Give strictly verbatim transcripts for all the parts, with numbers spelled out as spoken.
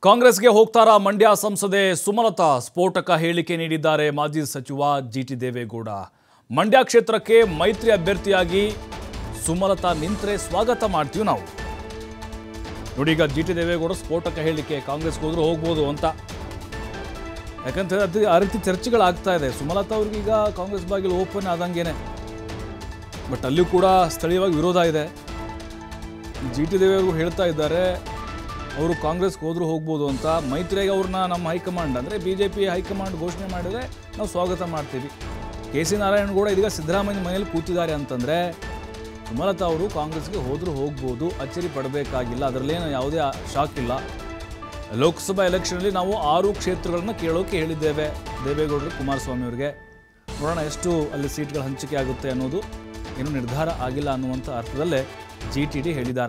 ಕಾಂಗ್ರೆಸ್ಗೆ ಹೋಗ್ತಾರಾ ಮಂಡ್ಯ ಸಂಸದೆ ಸುಮಲತಾ ಸ್ಫೋಟಕ ಹೇಳಿಕೆ ನೀಡಿದ್ದಾರೆ ಮಾಜಿ ಸಚಿವ ಜಿಟಿ ದೇವೇಗೌಡ. ಮಂಡ್ಯ ಕ್ಷೇತ್ರಕ್ಕೆ ಮೈತ್ರಿ ಅಭ್ಯರ್ಥಿಯಾಗಿ ಸುಮಲತಾ ನಿಂತರೆ ಸ್ವಾಗತ ಮಾಡ್ತೀವಿ ನಾವು. ನೋಡಿ, ಈಗ ಜಿಟಿ ದೇವೇಗೌಡ ಸ್ಫೋಟಕ ಹೇಳಿಕೆ, ಕಾಂಗ್ರೆಸ್ಗೆ ಹೋದ್ರೂ ಹೋಗ್ಬೋದು ಅಂತ. ಯಾಕಂತ ಅದು ಆ ರೀತಿ ಚರ್ಚೆಗಳಾಗ್ತಾ ಇದೆ. ಸುಮಲತಾ ಅವ್ರಿಗೆ ಈಗ ಕಾಂಗ್ರೆಸ್ ಬಾಗಿಲು ಓಪನ್ ಆದಂಗೇನೆ, ಬಟ್ ಅಲ್ಲಿಯೂ ಕೂಡ ಸ್ಥಳೀಯವಾಗಿ ವಿರೋಧ ಇದೆ. ಜಿಟಿ ದೇವೇಗೌಡ ಹೇಳ್ತಾ ಇದ್ದಾರೆ ಅವರು ಕಾಂಗ್ರೆಸ್ಗೆ ಹೋದ್ರೂ ಹೋಗ್ಬೋದು ಅಂತ. ಮೈತ್ರಿಯಾಗಿ ಅವ್ರನ್ನ ನಮ್ಮ ಹೈಕಮಾಂಡ್ ಅಂದರೆ ಬಿ ಜೆ ಪಿ ಹೈಕಮಾಂಡ್ ಘೋಷಣೆ ಮಾಡಿದರೆ ನಾವು ಸ್ವಾಗತ ಮಾಡ್ತೀವಿ. ಕೆ ಸಿ ನಾರಾಯಣಗೌಡ ಇದೀಗ ಸಿದ್ದರಾಮಯ್ಯ ಮನೆಯಲ್ಲಿ ಕೂತಿದ್ದಾರೆ ಅಂತಂದರೆ ಸುಮಲತಾ ಅವರು ಕಾಂಗ್ರೆಸ್ಗೆ ಹೋದ್ರೂ ಹೋಗ್ಬೋದು, ಅಚ್ಚರಿ ಪಡಬೇಕಾಗಿಲ್ಲ, ಅದರಲ್ಲೇನು ಯಾವುದೇ ಶಾಕ್ ಇಲ್ಲ. ಲೋಕಸಭಾ ಎಲೆಕ್ಷನಲ್ಲಿ ನಾವು ಆರು ಕ್ಷೇತ್ರಗಳನ್ನು ಕೇಳೋಕೆ ಹೇಳಿದ್ದೇವೆ ದೇವೇಗೌಡರು ಕುಮಾರಸ್ವಾಮಿ ಅವರಿಗೆ. ನೋಡೋಣ ಎಷ್ಟು ಅಲ್ಲಿ ಸೀಟ್ಗಳ ಹಂಚಿಕೆ ಆಗುತ್ತೆ ಅನ್ನೋದು ಇನ್ನೂ ನಿರ್ಧಾರ ಆಗಿಲ್ಲ ಅನ್ನುವಂಥ ಅರ್ಥದಲ್ಲೇ ಜಿ ಟಿ ಡಿ ಹೇಳಿದ್ದಾರೆ.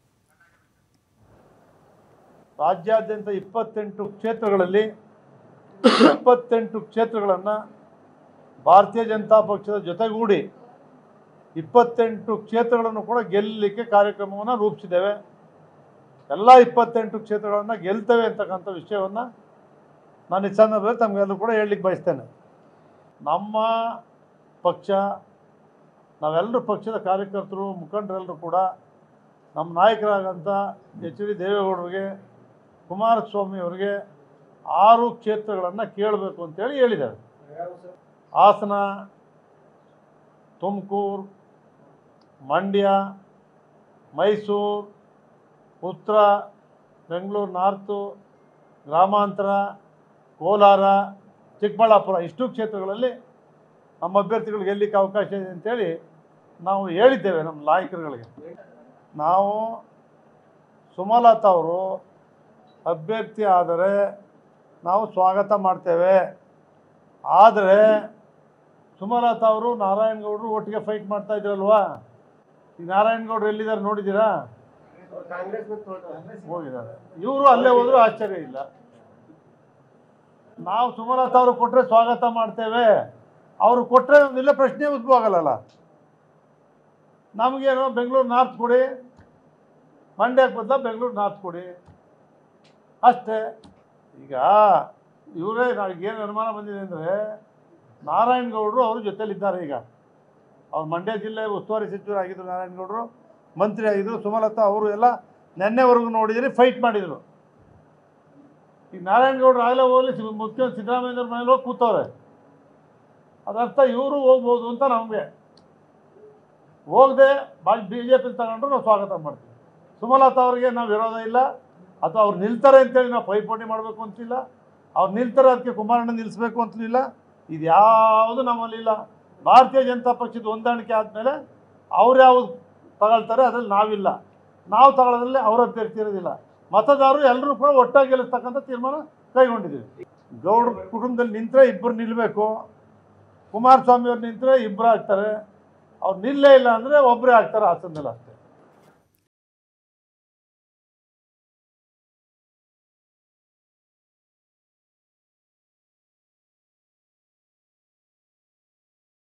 ರಾಜ್ಯಾದ್ಯಂತ ಇಪ್ಪತ್ತೆಂಟು ಕ್ಷೇತ್ರಗಳಲ್ಲಿ ಇಪ್ಪತ್ತೆಂಟು ಕ್ಷೇತ್ರಗಳನ್ನು ಭಾರತೀಯ ಜನತಾ ಪಕ್ಷದ ಜೊತೆಗೂಡಿ ಇಪ್ಪತ್ತೆಂಟು ಕ್ಷೇತ್ರಗಳನ್ನು ಕೂಡ ಗೆಲ್ಲಲಿಕ್ಕೆ ಕಾರ್ಯಕ್ರಮವನ್ನು ರೂಪಿಸಿದ್ದೇವೆ. ಎಲ್ಲ ಇಪ್ಪತ್ತೆಂಟು ಕ್ಷೇತ್ರಗಳನ್ನು ಗೆಲ್ತೇವೆ ಅಂತಕ್ಕಂಥ ವಿಷಯವನ್ನು ನಾನು ಈ ಸಂದರ್ಭದಲ್ಲಿ ತಮಗೆಲ್ಲರೂ ಕೂಡ ಹೇಳಲಿಕ್ಕೆ ಬಯಸ್ತೇನೆ. ನಮ್ಮ ಪಕ್ಷ, ನಾವೆಲ್ಲರೂ ಪಕ್ಷದ ಕಾರ್ಯಕರ್ತರು, ಮುಖಂಡರೆಲ್ಲರೂ ಕೂಡ ನಮ್ಮ ನಾಯಕರಾಗಂಥ ಎಚ್ ಡಿ ದೇವೇಗೌಡರಿಗೆ, ಕುಮಾರಸ್ವಾಮಿ ಅವರಿಗೆ ಆರು ಕ್ಷೇತ್ರಗಳನ್ನು ಕೇಳಬೇಕು ಅಂತೇಳಿ ಹೇಳಿದ್ದಾರೆ. ಹಾಸನ, ತುಮಕೂರು, ಮಂಡ್ಯ, ಮೈಸೂರು, ಉತ್ತರ, ಬೆಂಗಳೂರು ನಾರ್ತು, ಗ್ರಾಮಾಂತರ, ಕೋಲಾರ, ಚಿಕ್ಕಬಳ್ಳಾಪುರ ಇಷ್ಟು ಕ್ಷೇತ್ರಗಳಲ್ಲಿ ನಮ್ಮ ಅಭ್ಯರ್ಥಿಗಳು ಗೆಲ್ಲಲಿಕ್ಕೆ ಅವಕಾಶ ಇದೆ ಅಂತೇಳಿ ನಾವು ಹೇಳಿದ್ದೇವೆ ನಮ್ಮ ನಾಯಕರುಗಳಿಗೆ. ನಾವು ಸುಮಲತಾ ಅವರು ಅಭ್ಯರ್ಥಿ ಆದರೆ ನಾವು ಸ್ವಾಗತ ಮಾಡ್ತೇವೆ. ಆದರೆ ಸುಮಲತಾ ಅವರು ನಾರಾಯಣಗೌಡರು ಒಟ್ಟಿಗೆ ಫೈಟ್ ಮಾಡ್ತಾ ಇದ್ರಲ್ವಾ? ಈಗ ನಾರಾಯಣಗೌಡರು ಎಲ್ಲಿದ್ದಾರೆ ನೋಡಿದ್ದೀರಾ? ಹೋಗಿದ್ದಾರೆ. ಇವರು ಅಲ್ಲೇ ಹೋದರೂ ಆಶ್ಚರ್ಯ ಇಲ್ಲ. ನಾವು ಸುಮಲತಾ ಅವರು ಕೊಟ್ಟರೆ ಸ್ವಾಗತ ಮಾಡ್ತೇವೆ, ಅವರು ಕೊಟ್ಟರೆ ಒಂದಿಲ್ಲ ಪ್ರಶ್ನೆ ಉದ್ಭವ ಆಗಲ್ಲ. ನಮಗೇನು ಬೆಂಗಳೂರು ನಾರ್ತ್ ಕೊಡಿ, ಮಂಡ್ಯಕ್ಕೆ ಬದಲ ಬೆಂಗಳೂರು ನಾರ್ತ್ ಕೊಡಿ ಅಷ್ಟೇ. ಈಗ ಇವರೇ ನನಗೇನು ಅನುಮಾನ ಬಂದಿದೆ ಅಂದರೆ ನಾರಾಯಣಗೌಡರು ಅವ್ರ ಜೊತೆಲಿದ್ದಾರೆ. ಈಗ ಅವ್ರು ಮಂಡ್ಯ ಜಿಲ್ಲೆ ಉಸ್ತುವಾರಿ ಸಚಿವರಾಗಿದ್ದರು, ನಾರಾಯಣಗೌಡರು ಮಂತ್ರಿ ಆಗಿದ್ದರು. ಸುಮಲತಾ ಅವರು ಎಲ್ಲ ನೆನ್ನೆವರೆಗೂ ನೋಡಿದರೆ ಫೈಟ್ ಮಾಡಿದರು. ಈಗ ನಾರಾಯಣಗೌಡರು ಆಗಲೇ ಹೋಗಲಿ ಮುಖ್ಯಮಂತ್ರಿ ಸಿದ್ದರಾಮಯ್ಯವ್ರ ಮನೇಲಿ ಹೋಗಿ ಕೂತವ್ರೆ. ಅದರ್ಥ ಇವರು ಹೋಗ್ಬೋದು ಅಂತ ನಮಗೆ. ಹೋಗದೆ ಬಾಗಿ ಬಿ ಜೆ ಪಿ ತಗೊಂಡ್ರು ನಾವು ಸ್ವಾಗತ ಮಾಡ್ತೀವಿ. ಸುಮಲತಾ ಅವರಿಗೆ ನಾವು ವಿರೋಧ ಇಲ್ಲ, ಅಥವಾ ಅವ್ರು ನಿಲ್ತಾರೆ ಅಂತೇಳಿ ನಾವು ಪೈಪೋಟಿ ಮಾಡಬೇಕು ಅಂತಿಲ್ಲ. ಅವ್ರು ನಿಲ್ತಾರೆ ಅದಕ್ಕೆ ಕುಮಾರಣ್ಣ ನಿಲ್ಲಿಸ್ಬೇಕು ಅಂತಲಿಲ್ಲ. ಇದು ಯಾವುದು ನಮ್ಮಲ್ಲಿಲ್ಲ. ಭಾರತೀಯ ಜನತಾ ಪಕ್ಷದ ಹೊಂದಾಣಿಕೆ ಆದಮೇಲೆ ಅವ್ರು ಯಾವುದು ತಗೊಳ್ತಾರೆ ಅದರಲ್ಲಿ ನಾವಿಲ್ಲ. ನಾವು ತಗೊಳ್ಳೋದ್ರಲ್ಲಿ ಅವ್ರ ಅಭ್ಯರ್ಥಿ ಇರೋದಿಲ್ಲ. ಮತದಾರರು ಎಲ್ಲರೂ ಕೂಡ ಒಟ್ಟಾಗಿ ಗೆಲ್ಲಿಸ್ತಕ್ಕಂಥ ತೀರ್ಮಾನ ಕೈಗೊಂಡಿದ್ದೀವಿ. ಗೌಡ್ರ ಕುಟುಂಬದಲ್ಲಿ ನಿಂತರೆ ಇಬ್ಬರು ನಿಲ್ಲಬೇಕು, ಕುಮಾರಸ್ವಾಮಿ ಅವ್ರು ನಿಂತರೆ ಇಬ್ಬರು ಆಗ್ತಾರೆ, ಅವ್ರು ನಿಲ್ಲೇ ಇಲ್ಲ ಅಂದರೆ ಒಬ್ಬರೇ ಆಗ್ತಾರೆ ಹಾಸನದಲ್ಲಿ.